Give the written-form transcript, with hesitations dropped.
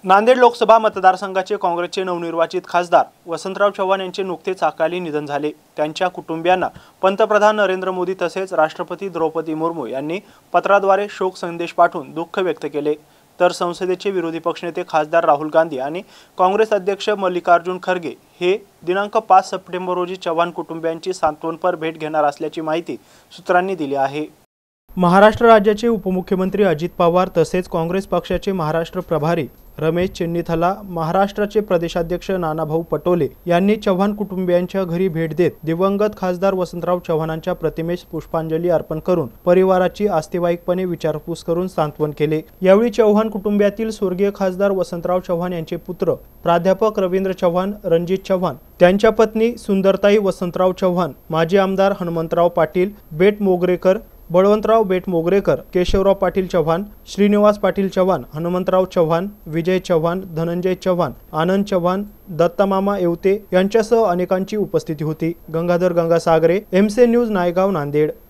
नांदेड लोकसभा मतदारसंघाचे काँग्रेसचे नवनिर्वाचित खासदार वसंतराव चव्हाण यांचे नुकतेच अकाली निधन झाले। त्यांच्या कुटुंबियांना पंतप्रधान नरेंद्र मोदी तसेच राष्ट्रपती द्रौपदी मुर्मू यांनी पत्राद्वारे शोक संदेश पाठवून दुःख व्यक्त केले। तर संसदेचे विरोधी पक्षनेते खासदार राहुल गांधी आणि काँग्रेस अध्यक्ष मल्लिकार्जुन खरगे हे दिनांक 5 सप्टेंबर रोजी चव्हाण कुटुंबियांची सांत्वनपर भेट घेणार असल्याची माहिती सूत्रांनी दिली आहे। महाराष्ट्र राज्याचे उपमुख्यमंत्री अजित पवार तसेच काँग्रेस पक्षाचे महाराष्ट्र प्रभारी रमेश चेन्नीथला, महाराष्ट्राचे प्रदेशाध्यक्ष नानाभाऊ पटोले यांनी चव्हाण कुटुंबियांच्या घरी भेट देत दिवंगत खासदार वसंतराव चव्हाणांच्या प्रतिमेस पुष्पांजली अर्पण करून परिवाराची आस्तेवाईकपणे विचारपूस करून सांत्वन केले। यावेळी चव्हाण कुटुंबियातील स्वर्गीय खासदार वसंतराव चव्हाण यांचे पुत्र प्राध्यापक रवींद्र चव्हाण, रणजित चव्हाण, त्यांच्या पत्नी सुंदरताई वसंतराव चव्हाण, माजी आमदार हनुमंतराव पाटील बेट मोगरेकर, बळवंतराव बेट मोगरेकर, केशवराव पाटील चव्हाण, श्रीनिवास पाटील चव्हाण, हनुमंतराव चव्हाण, विजय चव्हाण, धनंजय चव्हाण, आनंद चव्हाण, दत्तामामा येवते यांच्यासह अनेकांची उपस्थिती होती। Gangadhar Gangasagare, MC news, Naigaon, Nanded.